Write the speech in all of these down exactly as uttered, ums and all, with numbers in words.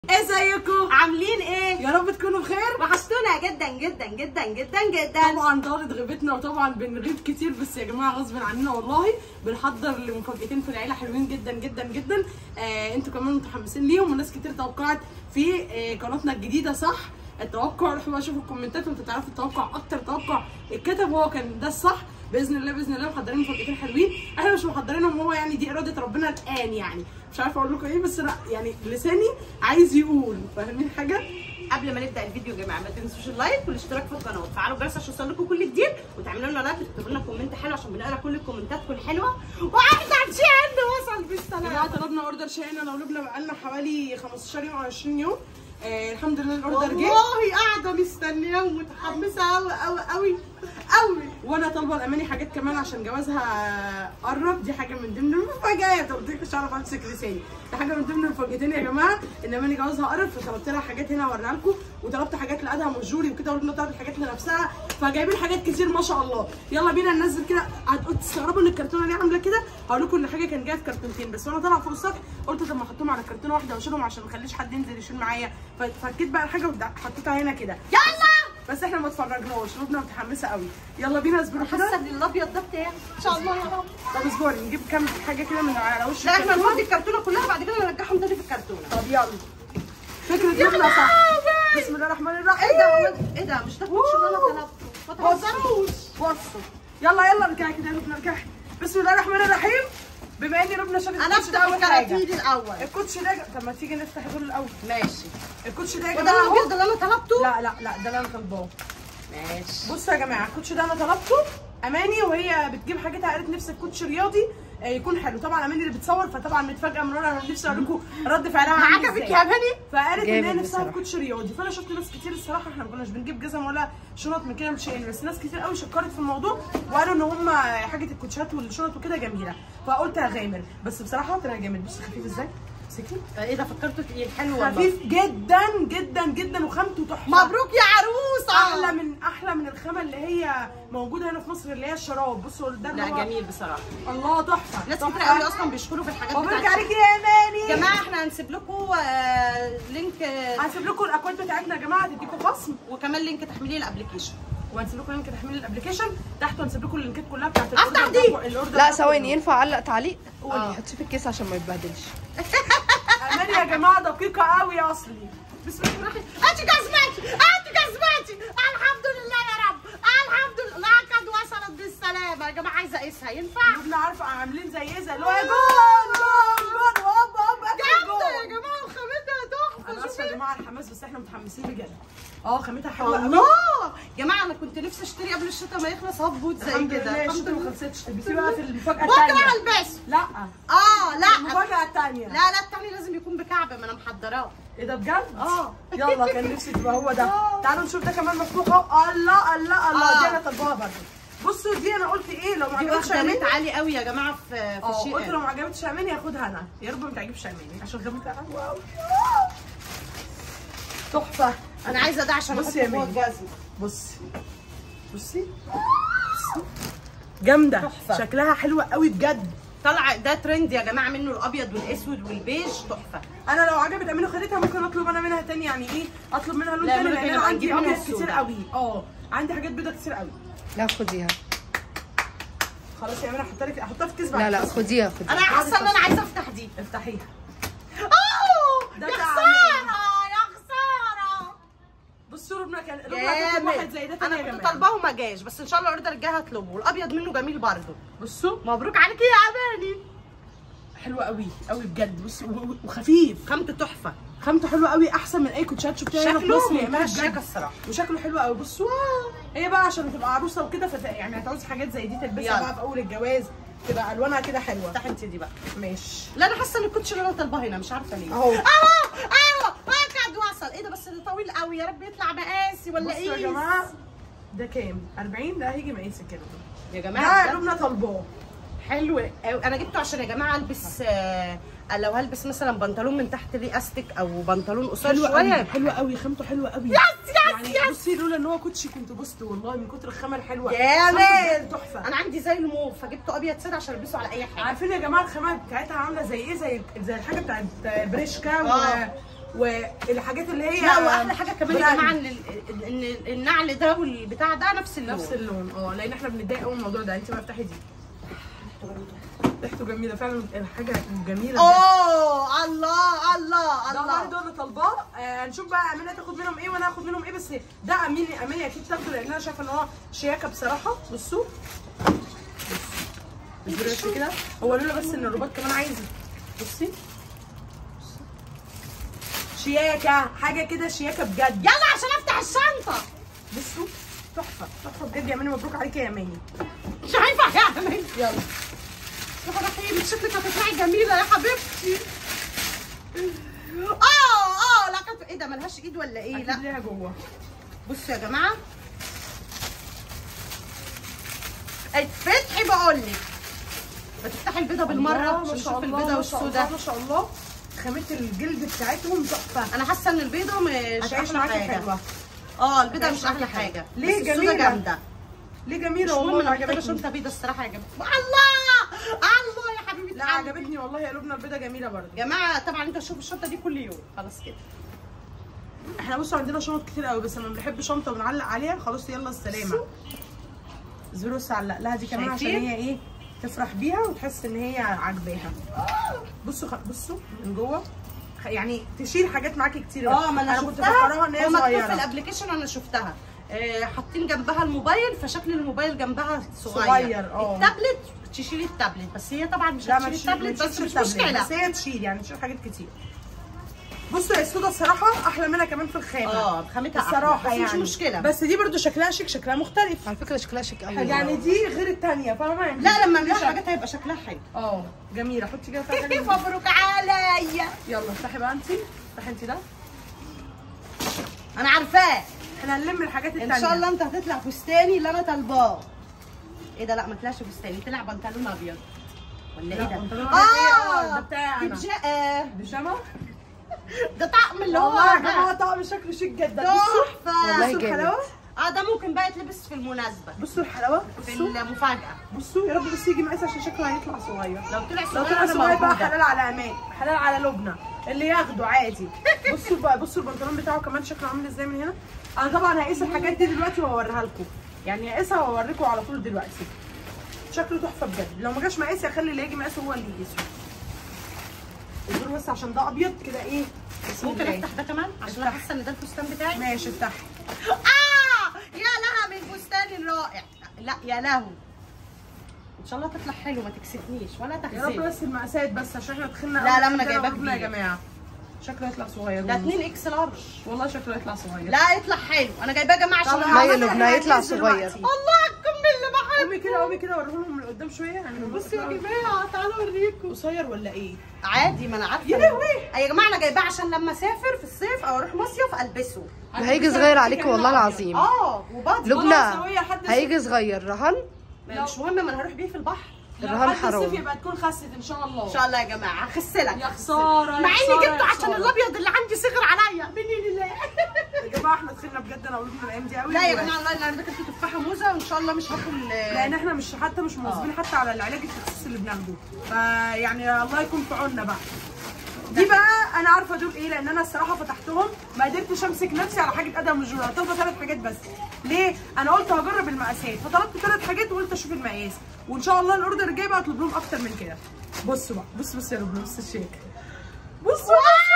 ازيكم؟ عاملين ايه؟ يا رب تكونوا بخير. وحشتونا جدا جدا جدا جدا جدا. طبعا طالت غيبتنا وطبعا بنغيب كتير، بس يا جماعه غصب عننا والله. بنحضر لمفاجاتين في العيله حلوين جدا جدا جدا. آه انتوا كمان متحمسين ليهم، وناس كتير توقعت في آه قناتنا الجديده صح التوقع. روحوا بقى شوفوا الكومنتات وانتوا تعرفوا التوقع. اكتر توقع اتكتب هو كان ده الصح. باذن الله باذن الله محضرين مفاجاتين حلوين. احنا مش محضرينهم، هو يعني دي اراده ربنا الان. يعني مش عارفه اقول لكم ايه، بس لا يعني لساني عايز يقول. فاهمين حاجه؟ قبل ما نبدا الفيديو يا جماعه ما تنسوش اللايك والاشتراك في القناه وتفعلوا الجرس عشان يوصل لكم كل جديد، وتعملوا لنا لايك وتكتبوا لنا كومنت حلو عشان بنقرا كل الكومنتاتكم الحلوه. واحسن شيء عنده وصل بالسلامه. يا جماعه طلبنا اوردر شاي انا ولبنى بقالنا حوالي خمستاشر يوم او عشرين يوم. آه الحمد لله الاوردر جه. والله قاعده مستنياه ومتحمسه قوي قوي قوي قوي. وانا طالبه لاماني حاجات كمان عشان جوازها قرب. دي حاجه من ضمن المفاجآت. قلت لك مش هعرف امسك لساني. دي حاجه من ضمن المفاجاتين يا جماعه ان اماني جوازها قرب، فطلبت لها حاجات هنا اوريها لكم، وطلبت حاجات لادهم وجوري وكده، ولبنى طلبت حاجات لنفسها، فجايبين حاجات كتير ما شاء الله. يلا بينا ننزل كده. هتقولوا تستغربوا ان الكرتونه دي عامله كده. هقول لكم ان حاجه كان جايه في كرتونتين، بس وانا طالعه فوق السطح قلت طب ما احطهم على كرتونه واحده واشيلهم عشان ما اخليش حد ينزل يشيل معايا. ففكيت بقى الحاجه وحطيتها هنا كده. يلا بس احنا ما اتفرجناش. لبنى متحمسه قوي. يلا بينا اصبروا كده. حاسه ان الابيض ده بتاعي ان شاء الله يا رب. طب اصبري نجيب كام حاجه كده من على وش لا احنا نفضي الكرتونه كلها بعد كده نرجعهم تاني في الكرتونه. طب يلا. فكره لبنى صح. بسم الله الرحمن الرحيم. ايه ده ايه ده مش ده الكوتش اللي انا طلبته؟ ما تهزروش. بصوا يلا يلا ارجعي كده يا لبنى ارجعي. بسم الله الرحمن الرحيم. بما ان لبنى شافت انا الكوتش ده افتح اول حاجه. الكراتين الاول. الكوتش ده طب ما تيجي نفتح دول الاول. ماشي. الكوتش ده يا وده جماعه الابيض اللي انا طلبته؟ لا لا لا ده اللي انا طالباه. ماشي. بصوا يا جماعه الكوتش ده انا طلبته. اماني وهي بتجيب حاجتها قالت نفسي الكوتش رياضي يكون حلو. طبعا اماني اللي بتصور، فطبعا متفاجئه من ورا. انا نفسي اوريكم رد فعلها عامل عجبك ازاي. يا اماني؟ فقالت ان هي نفسها في كوتش رياضي. فانا شفت ناس كتير الصراحه. احنا ما كناش بنجيب جزم ولا شنط من كده مش شيء، بس ناس كتير قوي شكرت في الموضوع وقالوا ان هم حاجه الكوتشات والشنط وكده جميله. فقلت هغامر، بس بصراحه طلع جامد. بص خفيف ازاي. سكين ايه ده فكرته تقيل حلو والله. خفيف جدا جدا جدا وخامته تحفه. مبروك يا عروسه. احلى من احلى من الخامه اللي هي موجوده هنا في مصر اللي هي الشراب. بصوا ده لا جميل بصراحه. الله تحفه. ناس كتير قوي اصلا بيشكروا في الحاجات بتاعتي. مبروك بتاعتي عليكي يا اماني. يا جماعه. احنا هنسيب لكم آه لينك. هنسيب لكم الاكواد بتاعتنا يا جماعه تديكم خصم، وكمان لينك تحميل الابلكيشن، وهنسيب لكم لينك تحميل الابلكيشن تحت، وهنسيب لكم اللينكات كلها بتاعت افتح دي. لا ثواني ينفع اعلق تعليق؟ قولي. حطيه في الكيس عشان ما يتبهدلش. اماني يا جماعه دقيقه قوي يا اصلي. بسم الله الرحمن الرحيم. هاتي جزمتي هاتي جزمتي. الحمد لله يا رب الحمد لله. لقد وصلت بالسلامه يا جماعه. عايزه اقيسها ينفع؟ احنا عارفه عاملين زي ايه زي اللي هو جول جول جول هوب هوب جامده يا جماعه وخامتها تحفه. انا اسفه يا جماعه الحماس، بس احنا متحمسين بجد. اه خامتها حلوه قوي. الله يا جماعه انا كنت نفسي اشتري قبل الشتاء ما يخلص هاف بوت زي كده. الحمد لله ما خلصتش. تلبسيه بقى في المفاجاه الثانيه. بكره هلبسه. لا اه لا المفاجاه الثانيه. لا لا التاني لازم يكون بكعب ما انا محضراه. ايه ده بجد؟ اه يلا كان نفسي تبقى هو ده. تعالوا نشوف ده كمان مفتوح اهو. الله الله الله. آه. دي انا طالباها برضه. بصوا دي انا قلت ايه لو ما دي عجبتش واخده اماني. ريت عالي قوي يا جماعه في في اه الشيء. قلت لو ما عجبتش اماني هاخدها انا. يا رب ما تعجبش اماني عشان خامتها حلوه قوي. تحفه. انا عايزه ده عشان بصي يا احطه جوه اماني. الجزمه. بصي بصي جامده. تحفة. شكلها حلوه قوي بجد. طلع ده ترند يا جماعه منه الابيض والاسود والبيج تحفه. انا لو عجبت اماني وخدتها ممكن اطلب انا منها تاني. يعني ايه اطلب منها لون لا، تاني لون لان تاني انا بقى عندي نجيب منها ابيض كتير السودا. قوي. اه عندي حاجات بيضه كتير قوي. لا خديها. خلاص يا اماني احطها لك احطها في كيس بعد لا لا كده. خديها خديها. انا حاسه ان انا عايزه افتح دي. افتحيها. اوه ده يا بتاع خساره يا خساره. بصوا ربنا كان ربنا كان واحد زي ده تاني يا انا كنت جماعه. طالباه وما جاش، بس ان شاء الله الاوردر الجاي هطلبه. والابيض منه جميل برده. بصوا مبروك عليكي يا اماني. حلوه قوي قوي بجد. بصوا و- وخفيف. خامته تحفه. خامته حلوه قوي احسن من اي كوتشات شفتها هنا في شكله مصر يا منتهى بجد. الشياكه الصراحه. وشكله حلو قوي. بصوا هي بقى عشان تبقى عروسه وكده فت... يعني هتعوزي حاجات زي دي تلبسها يلا. بقى في اول الجواز تبقى الوانها كده حلوه. افتحي انت دي بقى. ماشي. لا انا حاسه ان الكوتش اللي انا طالباه هنا مش عارفه ليه. اهو. اهو اهو قد وصل. ايه ده بس ده طويل قوي. يا رب يطلع مقاسي ولا ايه؟ بصوا يا جماعه ده كام؟ أربعين. ده هيجي مقاسي كده يا ده جماعه لبنى طالباه. حلو قوي. انا جبته عشان يا جماعه البس آه لو هلبس مثلا بنطلون من تحت ليه استك او بنطلون قصير حلوه شويه. قوي حلوه قوي. خامته حلوه قوي. يس يس يعني يس. بصي لولا ان هو كوتشي كنت بوست والله من كتر الخامه الحلوه. جامد. تحفه. انا عندي زي الموف فجبته ابيض ساده عشان البسه على اي حاجه. عارفين يا جماعه الخامه بتاعتها عامله زي ايه؟ زي زي الحاجه بتاعت بريشكا و... آه. والحاجات اللي هي لا واحلى حاجه كمان يا براند. جماعه ان ال- ان النعل ده والبتاع ده نفس اللون. نفس اللون. اه لان احنا بنتضايق قوي من الموضوع ده. انت بقى افتحي دي، ريحته جميله فعلا، الحاجه جميله. اوه الله الله ده الله. برضه انا طالباه. آه هنشوف بقى امينه تاخد منهم ايه وانا هاخد منهم ايه، بس ده امين امينه اكيد تاخده لان انا شايفه ان هو شياكه بصراحه. بصوا بصوا كده، هو لولا بس ان الرباط كمان عايزه. بصي شياكه، حاجه كده شياكه بجد. يلا عشان افتح الشنطه. بصوا تحفه تحفه بجد يا اماني، مبروك عليكي يا اماني. مش هينفع يا اماني. يلا يا فرحتي شكلك هتطلعي جميله يا حبيبتي. اه اه لا كانت ايه ده ملهاش ايد ولا ايه؟ اكيد لا ليها جوه. بصوا يا جماعه اتفتحي بقول لك. بتفتحي البيضه بالمره ما عشان شاء نشوف الله البيضه ما شاء الله والسودا. ما شاء الله، خامة الجلد بتاعتهم تحفه. انا حاسه ان البيضه مش هتعيش احلى معاكي حاجه. حلوه. اه البيضه هتعيش مش احلى معاكي حاجه. ليه؟ بس السودا جميلة. جامده. ليه مش جميله مهم والله انا محتاجه عجبتني. شنطه بيضه الصراحه عجبتني. الله الله يا حبيبتي. لا عجبتني والله يا لبنى، البيضه جميله برضه. يا جماعه طبعا انتوا تشوفوا الشنطه دي كل يوم خلاص كده. احنا بصوا عندنا شنط كتير قوي، بس لما بنحب شنطه ونعلق عليها خلاص يلا السلامه. زبير بص علق لها دي كمان عشان شايفين؟ هي ايه تفرح بيها وتحس ان هي عاجباها. بصوا خ... بصوا من جوه خ- يعني تشيل حاجات معاكي كتير. اه ما انا كنت شفتها. مفكراها ان هي هو مكتوب في صغيره. الابلكيشن انا شفتها. آه حاطين جنبها الموبايل فشكل الموبايل جنبها صغير. صغير، اه. التابلت تشيلي التابلت بس هي طبعا مش لا ما هتشيل تشيل- ما التابلت بس تشيلش مش التابلت، مشكله. بس هي تشيل يعني تشيل حاجات كتير. بصوا يا السودا الصراحه احلى منها كمان في الخامه. اه خامتها احلى الصراحه بس يعني مش مشكله. بس دي برضو شكلها شيك، شكلها مختلف على فكره شكلها شيك قوي. يعني دي غير الثانيه فاهمه يعني. لا لما دي نلاقي شك- حاجات هيبقى شكلها حلو. اه جميله. حطي كده فيها حاجه. مبروك عليا. يلا افتحي بقى انت، افتحي انت ده. انا عارفاه احنا هنلم الحاجات الثانيه ان شاء الله انت هتطلع فستاني اللي انا طالباه. ايه ده؟ لا ما طلعش فستاني، طلع بنطلون ابيض ولا ايه لا، ده؟ بنطلون أبيض إيه؟ آه، ده بتاعي أنا. بيجا- آه، بيجامه. ده طقم اللي هو والله يا ده. جماعه طقم شكله شيك جدا. بصوا تحفه. والله بصوا جامد. الحلاوه، اه ده ممكن بقى يتلبس في المناسبه بصوا الحلاوه، في بصوا المفاجاه. بصوا يا رب بس يجي مقاس عشان شكله هيطلع صغير. لو طلع لو صغير طلع انا صغير بقى موجوده. حلال على امان، حلال على لبنى اللي ياخده عادي. بصوا بقى بصوا البنطلون بتاعه كمان شكله عامل ازاي من هنا. انا طبعا هقيس الحاجات دي دلوقتي وهوريها لكم، يعني هقيسها واوريكم على طول دلوقتي. شكله تحفه بجد. لو ما جاش مقاسي اخلي اللي يجي مقاسه هو اللي يقيسه. الدور بس عشان ده ابيض كده ايه. بسم ممكن الله. افتح ده كمان عشان انا حاسه ان ده الفستان بتاعي. ماشي افتحي. اه يا لها من فستان الرائع. لا يا له ان شاء الله تطلع حلو ما تكسفنيش ولا يا رب تخزني. بس المقاسات بس عشان احنا دخلنا لا، أول لا، ما أنا كده جايباه وقفنا يا كبير. جماعه. شكله يطلع صغير. ده اتنين اكس لارج. والله شكله يطلع صغير. لا يطلع حلو انا جايباه يا جماعه عشان طب لا يا عملنا لبنى هيطلع العريس صغير. دلوقتي. الله كمل اللي بحب. قومي كده قومي كده وريهولهم من قدام شويه يعني. بصوا يا جماعه تعالوا اوريكم. قصير ولا ايه؟ عادي ما انا عارفه. يا لهوي. يا جماعه انا جايباه عشان لما اسافر في الصيف او اروح مصيف البسه. هيجي صغير عليكي والله العظيم. اه وبادي. لبنى حد هيجي صغير رهن. مش مهم ما انا هروح بيه في البحر. الرهان حرام. الصيف يبقى تكون خست ان شاء الله. ان شاء الله يا جماعه هخسلك. يا خساره مع يا اني خسارة، جبته يا عشان خسارة. الابيض اللي عندي صغر عليا مني لله. يا جماعه احنا دخلنا بجد انا ولبنى الايام دي قوي. لا يا جماعه والله انا ذاكرت تفاحه موزه وان شاء الله مش هاكل. لان احنا مش حتى مش مواظبين حتى على العلاج التخصصي اللي بناخده، فيعني الله يكون في عوننا بقى. دي بقى انا عارفه دول ايه، لان انا الصراحه فتحتهم ما قدرتش امسك نفسي على حاجه ادم وجوره. طالبه ثلاث حاجات بس. ليه؟ انا قلت هجرب المقاسات فطلبت ثلاث حاجات وقلت اشوف المقاس، وان شاء الله الاوردر الجاي بقى اطلب لهم اكتر من كده. بصوا بقى بص بص يا رب بص الشيك. بصوا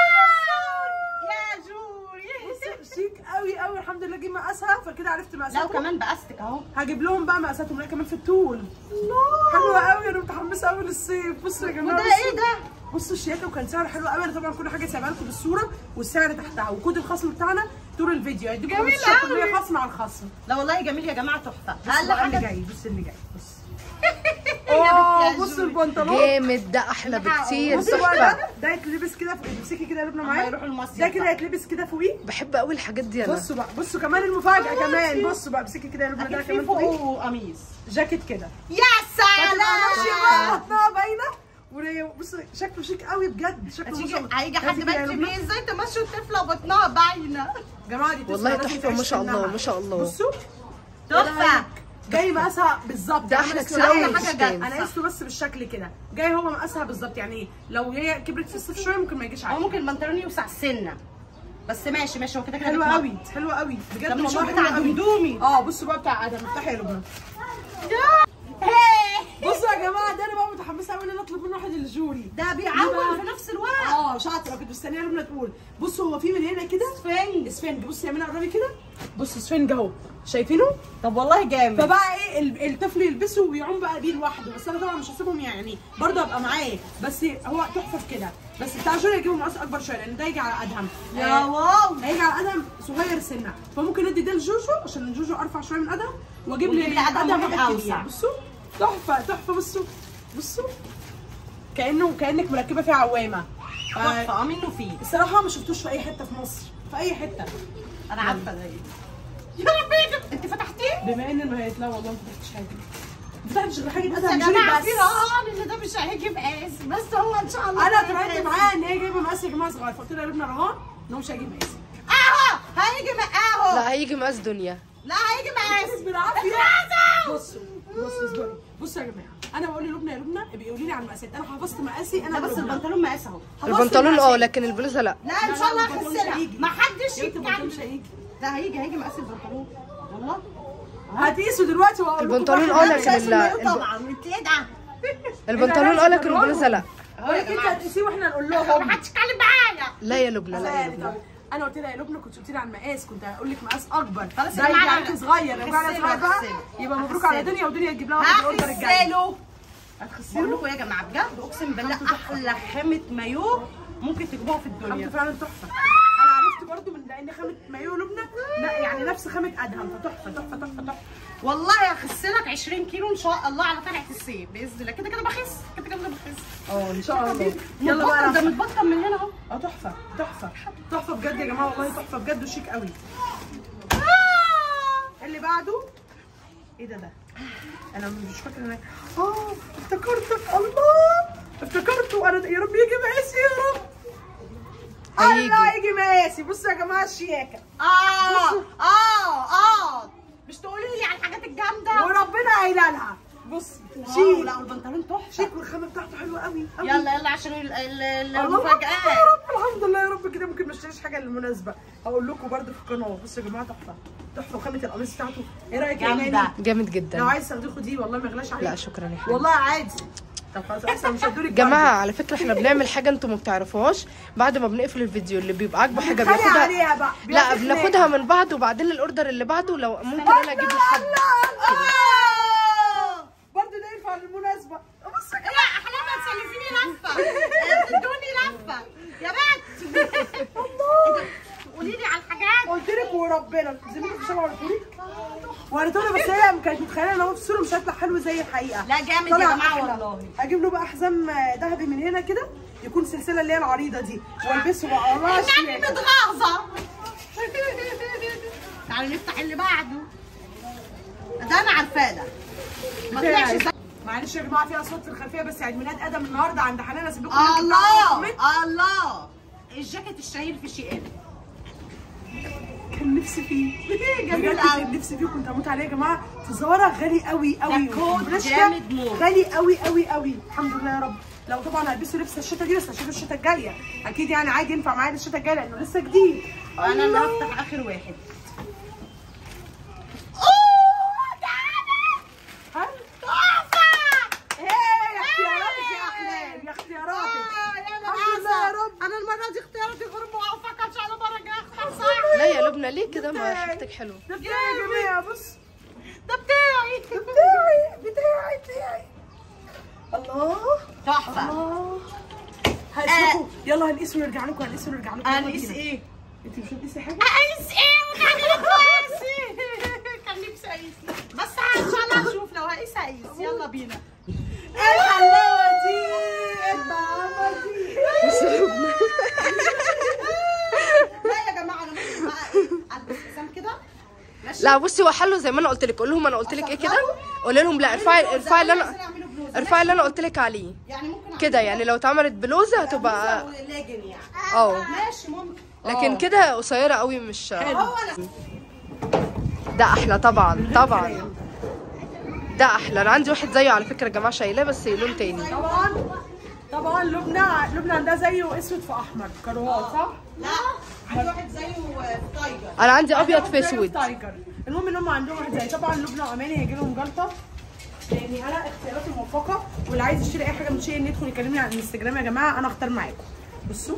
يا جوري. بصوا شيك قوي قوي. الحمد لله جه مقاسها فكده عرفت لا مقاساتهم. وكمان بقاستك اهو. هجيب لهم بقى مقاساتهم. لا كمان في الطول. الله حلوه قوي. انا متحمسه قوي للصيف. بصوا يا جماعه وده بصوا. ايه ده؟ بصوا الشياكه وكان سعر حلو قوي. انا طبعا كل حاجه سايبها لكم بالصوره والسعر تحتها وكود الخصم بتاعنا طول الفيديو هيديكم جميل خمستاشر قوي. بالمية خصم على الخصم. لا والله جميل يا جماعه تحفه. بصوا اقل بقى اللي حاجه جاي. بص اللي جاي. بص يا اه بنتي يا بصوا جوري. البنطلون. جامد ده احلى بكتير. بصوا بقى تحفه. ده ده يتلبس كده فوق. امسكي كده يا لبنى أما معايا. يروحوا المصيف ده كده بقى. يتلبس كده فوقيه. بحب قوي الحاجات دي انا. بصوا بقى بصوا كمان المفاجاه كمان. بصوا بقى امسكي كده يا لبنى ده اكيد في كمان فوقيه فوقه قميص. جاكيت كده. يا هتبقى ماشيه بقى سلام. بطنها باينه. وري- بصوا شكله شيك قوي بجد. شكله ما هتيجي شاء الله. هيجي حد هاتي كده يا بقى لبنى. تبقي ازاي تمشوا الطفله بطنها باينه. يا جماعه دي والله تسمع لازم تحفة ما تعيش شاء الله، سنها. ما شاء الله. بصوا تحفه. جاي مقاسها بالظبط. ده احلى كتير أحلى قوي حاجة الفستان. جد. انا قسته بس بالشكل كده، جاي هو مقاسها بالظبط. يعني لو هي كبرت في الصيف شويه ممكن ما يجيش هو عليها. ممكن البنطلون يوسع السنه، بس ماشي ماشي، هو كده كده حلوه بيتنطط. قوي حلوه قوي بجد ده من والله، الشغل بتاع حلوة قوي. دمدومي. اه بصوا بقى بتاع ادم، افتحي يا لبنى. بصوا يا جماعه، ده انا بقى متحمسه قوي ان انا اطلب منه واحد الجوري. ده بيعوم في نفس الوقت. اه شاطره، كنت مستنيه لبنى تقول. بصوا هو في من هنا كده اسفنج. اسفنج. بصي يا منى قربي كده، بصوا اسفنج اهو، شايفينه؟ طب والله جامد. فبقى ايه ال- الطفل يلبسه ويعوم بقى بيه لوحده. بس انا طبعا مش هسيبهم يعني، برضه ابقى معاه، بس هو تحفه في كده. بس بتاع جوري يجيبه مقاس اكبر شويه لان ده يجي على ادهم. يا واو. هيجي على ادهم صغير سنه، فممكن ادي ده لجوجو عشان جوجو ارفع شويه من ادهم، واجيب ونجيب لي لأدهم ادهم واحد واحد كبير. أوسع. بصوا تحفه تحفه. بصوا بصوا كانه كانك مركبه فيه عوامه. آه، تحفه اه منه فيه. الصراحه ما شفتوش في اي حته في مصر، في اي حته. انا عارفه ده ايه. يا ربي انت فتحتيه؟ بما ان ما لا والله ما فتحتش حاجه، ما فتحتش غير حاجه بس ادهم يا جوري جماعه بس. في رهان ان ده مش هيجي مقاس، بس هو ان شاء الله انا هيجي اتفقت مقاس. معاه ان هي جايبه مقاس يا جماعه صغير، فقلت لها يا لبنى رهان ان هو مش هيجيب مقاس. اهو هيجي مقاس. لا هيجي مقاس دنيا. لا هيجي مقاس بالعافيه. بصوا بصوا اصبري، بصوا يا جماعه، انا بقول للبنى يا لبنى بيقولوا لي على المقاسات، انا حفظت مقاسي انا. لا بس البنطلون مقاس اهو. حفظت البنطلون اه مقاسي. لكن البلوزه لا. لا ان شاء الله البنطلون مش هخسرها، هيجي. ما حدش يا بنت البنطلون مش يتكلم. هيجي. لا هيجي هيجي مقاس البنطلون والله. هتقيسوا دلوقتي واقول لكم البنطلون واحد. اه مش لكن هقيس ال- المايو الب- طبعا انت ايه ده؟ البنطلون اه لكن البلوزه لا. ولكن انت هتقيسيه واحنا نقول ما لهم. حدش يتكلم معايا. لا يا لبنى لا يا لبنى. انا قلت لها يا لبنى كنت قلت لي على المقاس، كنت هقول لك مقاس اكبر. خلاص يا ده يجي جماعة، عليكي صغير، لو فعلا هغسله، صغير بقى هغسله. يبقى مبروك هغسله. على دنيا، ودنيا تجيب لها واحد الاوردر الجاي. هغسله. هتغسله؟ بقول لكم يا جماعه بجد اقسم بالله احلى خامه مايو ممكن تجيبوها في الدنيا. خامته فعلا تحفه. انا عرفت برضو من لان خامه مايو لبنى لا يعني نفس خامه ادهم، فتحفه تحفه تحفه تحفه. والله هخسلك عشرين كيلو ان شاء الله على طلعه الصيف باذن الله. كده كده بخس، كده كده بخس. اه ان شاء الله. يلا بقى ده متبطن من هنا اهو. اه تحفه تحفه تحفه بجد يا جماعه، والله تحفه بجد وشيك قوي. اللي بعده ايه ده ده؟ انا مش فاكره انا اه افتكرتك. الله افتكرته انا، يا رب يجي مقاسي يا رب. هيجي. الله يجي مقاسي. بصوا يا جماعه الشياكه، اه اه اه مش تقولي لي على الحاجات الجامده. وربنا قايله لها. بصي واو، شيك لا والبنطلون تحفه. شيك، والخامه بتاعته حلوه قوي قوي. يلا يلا عشان ال- ال- ال- الله أكبر المفاجآت. يا رب، الحمد لله يا رب. كده ممكن ما اشتريش حاجه للمناسبه، هقول لكم برده في القناه. بصوا يا جماعه تحفه تحفه، وخامه القميص بتاعته ايه رايك يا جامدة. ايمان؟ جامد لو جدا. عايز تاخديه خديه والله ما يغلاش عليك. لا شكرا يا حبيبي. والله عادي. طب خلاص احسن مش هدولك. جماعه على فكره احنا بنعمل حاجه انتوا ما بتعرفوهاش، بعد ما بنقفل الفيديو اللي بيبقى عاجبه حاجه بنتخانق بياخدها. عليها بقى. لا بياخد بناخدها من بعض، وبعدين الاوردر اللي بعده لو ممكن انا اجيب لحد. برضه ده ينفع للمناسبه. بص يا لا احلامها تسلفيني لفه. ادوني لفه يا بنت. قولي لي على الحاجات. قلت لك وربنا زميلك في شبه وريتهولك وريتهولي، بس هي كانت متخيله ان هو في الصوره مش هيطلع حلو زي الحقيقه. لا جامد طلع يا جماعه أحلى. والله. اجيب له بقى حزام ذهبي من هنا كده، يكون سلسله اللي هي العريضه دي، والبسه بقى. الله النبي شيك. متغاظه. تعالوا نفتح اللي بعده. ده انا عارفاه ده. ما طلعش بتاعي. زي- معلش يا جماعه في اصوات في الخلفيه، بس عيد ميلاد ادم النهارده عند حنان، اسيب لكم الله الله. الجاكيت الشهير في شيئين. كان نفسي فيه. جميل بجد قوي. كان نفسي فيه، كنت هموت عليه يا جماعه. في زارا غالي قوي قوي، ده كود وبرشكا جامد موت. غالي قوي قوي قوي. الحمد لله يا رب. لو طبعا هلبسه لبس الشتا دي، بس هشوف الشتا الجايه اكيد يعني عادي ينفع معايا الشتا الجايه لانه لسه جديد. انا اللي الله. هفتح اخر واحد. هل؟ تحفه. ايه يا اختياراتك يا احلام، يا اختياراتك. الحمد لله يا رب. انا المره دي اختياراتي غير موفقه، ان شاء الله المره الجايه اختار صح. لا يا لبنى ليه كده؟ ما حاجتك حلوه. ده بتاعي يا جماعه. بص ده بتاعي. بتاعي بتاعي بتاعي. الله تحفه. الله. هنقيسه. يلا هنقيسه ونرجع لكم. هنقيسه ونرجع لكم. هنقيس ايه؟ انت مش هتقيسي حاجه؟ اقيس ايه وتعملي كويسي. كان نفسي اقيس، بس ان شاء الله هشوف. لو هقيس هقيس. يلا بينا. الحلاوه دي، الطعامه دي. لا يا جماعه انا ممكن بقى ايه البس حزام كده. ماشي. لا بصي هو حلو زي ما انا قلت لك. قول لهم انا قلت لك ايه كده. قول لهم لا ارفعي ارفعي اللي انا ارفعي اللي انا قلت لك عليه يعني ممكن كده. يعني لو اتعملت بلوزه هتبقى لاجن يعني. اه، ماشي ممكن. لكن كده قصيره قوي مش. هو انا ده احلى طبعا طبعا. ده احلى. انا عندي واحد زيه على فكره يا جماعه شايلاه بس لون تاني. طبعا طبعا لبنى لبنى عندها زيه اسود في احمر كروات صح؟ لا عندي واحد زيه في تايجر. انا عندي ابيض في زيه اسود. تايجر. المهم ان هم عندهم واحد زي طبعا لبنى واماني هيجي لهم جلطه. يعني انا اختياراتي موفقه، واللي عايز يشتري اي حاجه من شيء يدخل يكلمني على الانستجرام يا جماعه، انا اختار معاكم. بصوا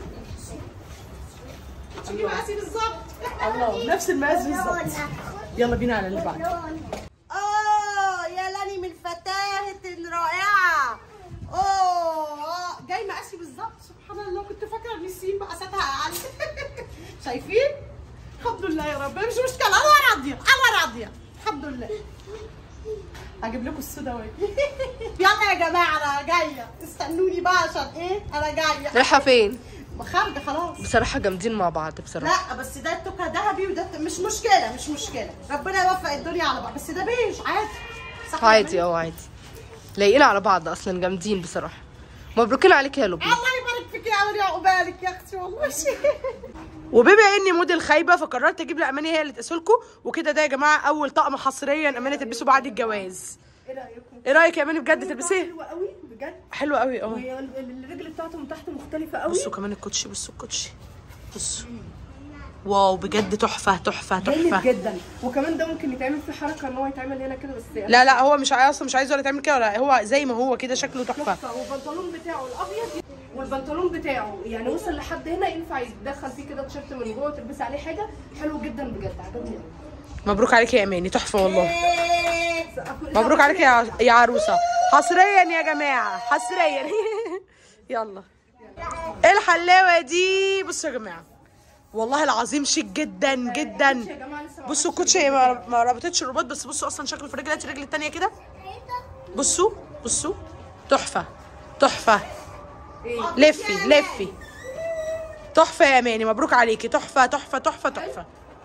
شوفي مقاسي بالظبط. الله نفس المقاس بالظبط. يلا بينا على اللي بعده. اه يا لاني من فتاة رائعة. اوه جاي مقاسي بالظبط. سبحان الله كنت فاكرة ان السين مقاساتها اقل. شايفين؟ الحمد لله يا رب مش مشكلة، انا راضية انا راضية الحمد لله. هجيب لكم السودا واجي. يلا يا جماعة انا جاية، استنوني بقى عشان ايه؟ انا جاية. رايحه فين؟ خارجة خلاص. بصراحه جامدين مع بعض بصراحه. لا بس ده التوكة ذهبي وده مش مشكلة مش مشكلة، ربنا يوفق الدنيا على بعض، بس ده بيج عادي. صح عادي اه عادي. لايقين على بعض اصلا جامدين بصراحه. مبروكين عليك يا لبنى. الله يبارك فيك يا عمري عقبالك يا اختي والله. وبما اني موديل خايبه فقررت اجيب لاماني هي اللي تقيسلكم وكده. ده يا جماعه اول طقم حصريا اماني تلبسه بعد الجواز. ايه رايكم؟ ايه رايك يا اماني بجد تلبسيه؟ حلوه قوي بجد. حلوه قوي اه. والرجل بتاعته من تحت مختلفه قوي. بصوا كمان الكوتشي، بصوا الكوتشي بصوا. واو بجد تحفه تحفه جامد تحفه جدا. وكمان ده ممكن يتعمل فيه حركه ان هو يتعمل هنا كده بس. لا لا هو مش عايز اصلا، مش عايز ولا تعمل كده ولا هو زي ما هو كده شكله تحفه. تحفه. والبنطلون بتاعه الابيض والبنطلون بتاعه يعني وصل لحد هنا، ينفع يتدخل فيه كده تيشيرت من جوه وتلبسي عليه حاجه. حلو جدا بجد عجبني. مبروك عليك يا اماني تحفه والله. مبروك عليك يا يا عروسه. حصريا يا جماعه حصريا. يلا ايه الحلاوه دي؟ بصوا يا جماعه والله العظيم شيك جدا جدا. بصوا الكوتشي ما ما ربطتش الرباط بس بصوا اصلا شكله في الرجل. هاتي الرجل الثانيه كده. بصوا بصوا تحفه تحفه. لفي لفي تحفه يا اماني مبروك عليكي. تحفه تحفه تحفه تحفه.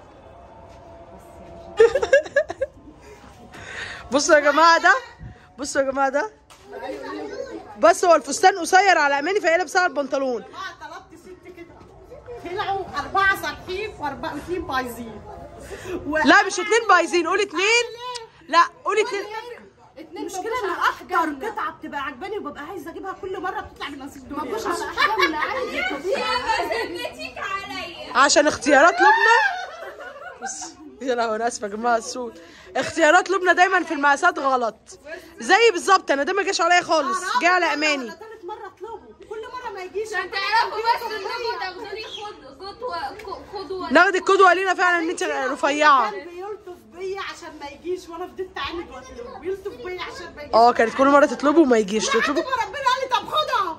بصوا يا جماعه ده، بصوا يا جماعه ده بس هو الفستان قصير على اماني فهي لابسه على البنطلون. اه طلبت ست كده طلعوا اربعه صحيح واربعه اثنين بايظين. لا مش اتنين بايظين، قولي اتنين. لا قولي اتنين. المشكله ان اكتر قطعه بتبقى عجباني وببقى عايزه اجيبها كل مره بتطلع من نصيب الدنيا. مش على حاجه من عندي. عشان اختيارات لبنى. بص يا لهوي انا اسفه يا جماعه الصوت. اختيارات لبنى دايما في المقاسات غلط زي بالظبط. انا ده ما جاش عليا خالص، جه على اماني. ثالث مره اطلبه كل مره ما يجيش. عشان تعرفوا بس انكم تاخدوني قدوه قدوه. ناخد القدوه لينا فعلا ان انت رفيعه. كان بيلطف بيا عشان ما يجيش وانا فضلت اعاند واطلبه بيلطف بيا عشان ما يجيش. اه كانت كل مره تطلبه وما يجيش تطلبه. ربنا قال لي طب خدها.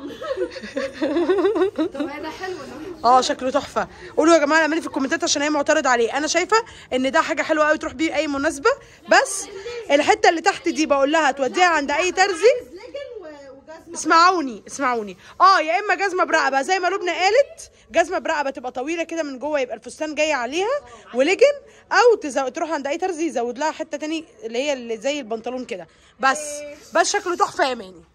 طب ده حلو ده. اه شكله تحفه. قولوا يا جماعه اعملي في الكومنتات عشان هي معترض عليه. انا شايفه ان ده حاجه حلوه قوي تروح بيه اي مناسبه، بس الحته اللي تحت دي بقول لها توديها عند اي ترزي. اسمعوني اسمعوني اه يا اما جزمه برقبه زي ما لبنى قالت، جزمه برقبه تبقى طويله كده من جوه يبقى الفستان جاي عليها ولجن، او تزو... تروح عند اي ترزي يزود لها حته تاني اللي هي اللي زي البنطلون كده. بس بس شكله تحفه يا ماني.